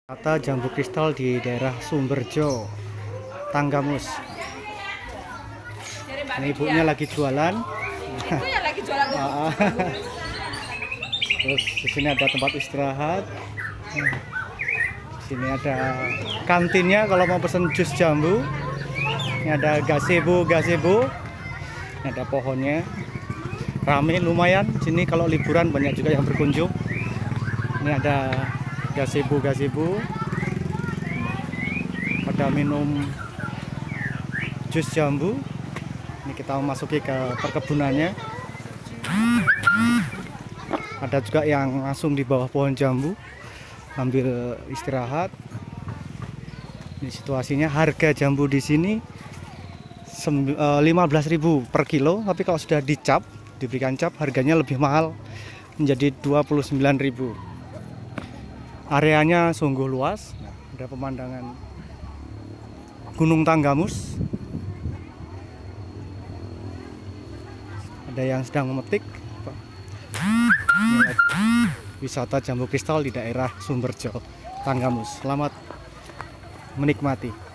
Wisata jambu kristal di daerah Sumberjo, Tanggamus. Ini ibunya lagi jualan. Ibunya lagi jualan tuh. Terus di sini ada tempat istirahat. Di sini ada kantinnya kalau mau pesen jus jambu. Ini ada gazebo. Ini ada pohonnya. Rame lumayan. Sini kalau liburan banyak juga yang berkunjung. Ini ada gazebo. Pada minum jus jambu. Ini kita memasuki ke perkebunannya. Ada juga yang langsung di bawah pohon jambu ambil istirahat. Ini situasinya, harga jambu di sini 15.000 per kilo, tapi kalau sudah dicap, diberikan cap, harganya lebih mahal menjadi 29.000. Areanya sungguh luas, ada pemandangan Gunung Tanggamus. Ada yang sedang memetik. Wisata jambu kristal di daerah Sumberjo, Tanggamus. Selamat menikmati.